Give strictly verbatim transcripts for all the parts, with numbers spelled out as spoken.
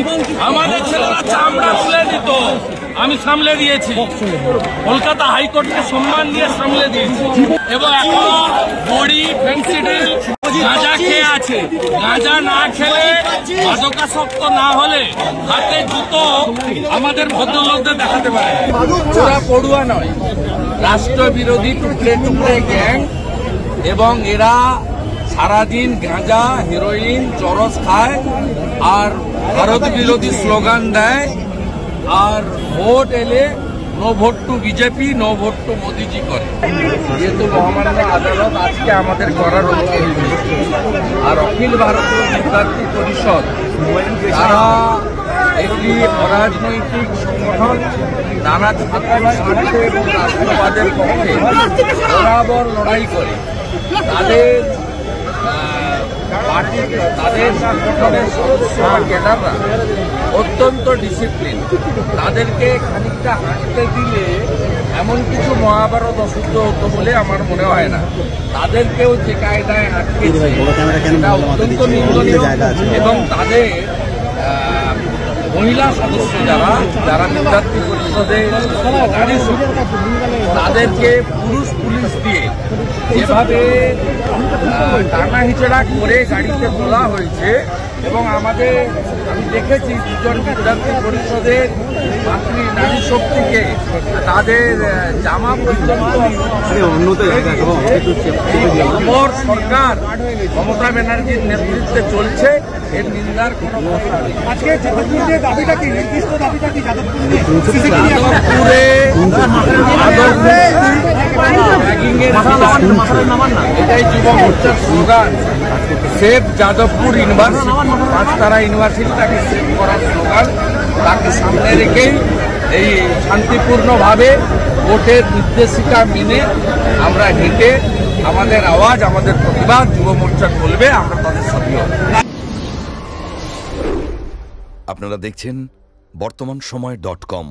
আমাদের ছেলেরা চামড়া তুলে দিত, আমি সামলে দিয়েছি। কলকাতা হাইকোর্টকে সম্মান দিয়ে সামলে দিয়েছি এবং এখনো বড়ি ফেন্সিডিল গাঁজা খেয়ে আছে। গাঁজা না খেলে, মাদকাসক্ত না হলে হাতে জুতো আমাদের ভদ্রলোকদের দেখাতে পারে। ওরা পড়ুয়া নয়, রাষ্ট্রবিরোধী টুকরে টুকরে গ্যাং এবং এরা সারাদিন গাঁজা হেরোইন চরস খায় আর ভারত বিরোধী স্লোগান দেয়। আর ভোট এলে no vote to BJP, no vote to Modiji করে। যেহেতু মহামান্য আদালত আজকে আমাদের করার হচ্ছে, আর অখিল ভারতীয় বিদ্যার্থী পরিষদ তারা একটি অরাজনৈতিক সংগঠন, নানা ছাত্র স্বার্থে এবং রাষ্ট্রবাদের পক্ষে বরাবর লড়াই করে। তাদের পার্টি তাদের সংগঠনের সদস্য ক্যাডাররা অত্যন্ত ডিসিপ্লিন। তাদেরকে খানিকটা হাঁটতে দিলে এমন কিছু মহাভারত অশুদ্ধ হতো বলে আমার মনে হয় না। তাদেরকেও যে কায়দায় আটকেছে সেটা অত্যন্ত নিন্দনীয় এবং তাদের মহিলা সদস্য যারা যারা বিদ্যার্থী পরিষদে নারী তাদেরকে পুরুষ পুলিশ দিয়ে যেভাবে টানা হিচড়া করে গাড়িতে তোলা হয়েছে এবং আমাদের আমি দেখেছি দুজন বিদ্যার্থী পরিষদের মাতৃ নারী শক্তিকে তাদের জামা পর্যন্ত আমার সরকার মমতা ব্যানার্জির নেতৃত্বে চলছে, এর নিন্দার কোনো এটাই যুব মোর্চার স্লোগান। সেভ যাদবপুর ইউনিভার্সিটি, পাঁচতারা ইউনিভার্সিটিটাকে সেভ করার স্লোগান। তাকে সামনে রেখেই এই শান্তিপূর্ণভাবে ভোটের নির্দেশিকা মেনে আমরা হেঁটে আমাদের আওয়াজ, আমাদের প্রতিবাদ যুব মোর্চা করবে, আমরা তাদের সাথে। আপনারা দেখছেন বর্তমান সময় ডট কম।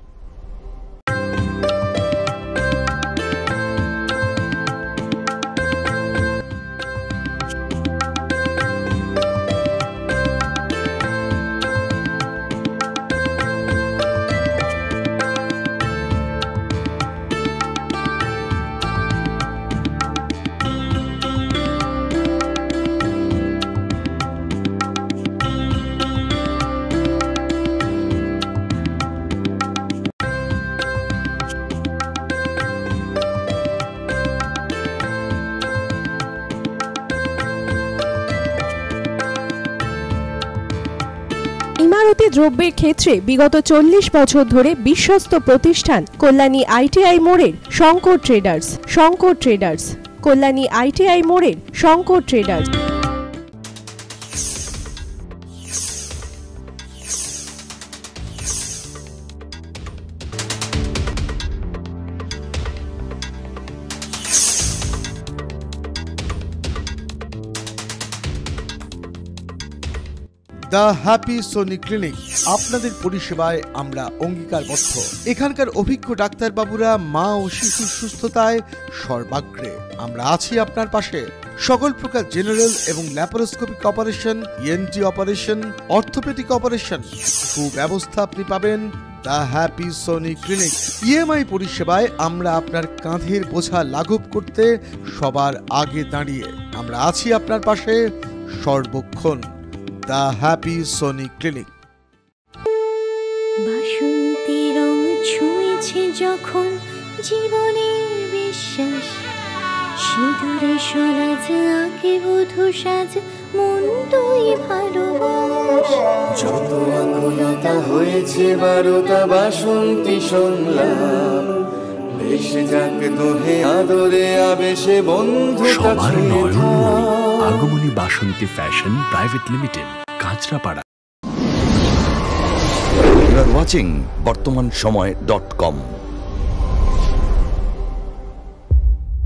ইমারতি দ্রব্যের ক্ষেত্রে বিগত চল্লিশ বছর ধরে বিশ্বস্ত প্রতিষ্ঠান কল্যাণী আইটিআই মোড়ের Shankar Traders. Shankar Traders, Kalyani ITI মোড়ের Shankar Traders. The Happy Soni Clinic, আপনাদের পরিষেবায় আমরা অঙ্গীকারবদ্ধ। এখানকার অভিজ্ঞ ডাক্তারবাবুরা মা ও শিশুর সুস্থতায় সর্বাগ্রে। আমরা আছি আপনার পাশে। সকল প্রকার জেনারেল এবং laparoscopic operation, ENT operation, orthopaedic operation সুব্যবস্থা আপনি পাবেন the Happy Soni Clinic. EMI পরিষেবায় আমরা আপনার কাঁধের বোঝা লাঘব করতে সবার আগে দাঁড়িয়ে। আমরা আছি আপনার পাশে সর্বক্ষণ। The Happy Soni Clinic. বাসন্তী রং ছুঁয়েছে যখন জীবনের বিশ্বাস, সিঁদুরে সরাজ আঁকে বধূ সাজ, মন তুই ভালোবাস। যত আকুলতা হয়েছে বারোটা বাসন্তী সংলাপ, ভেসে যাক দোহে আদরে আবেশে বন্ধু। সবার নয়নমণি Agamani Basanti Fashion Private Limited, Kanchrapara. You are watching বর্তমান সময় ডট কম।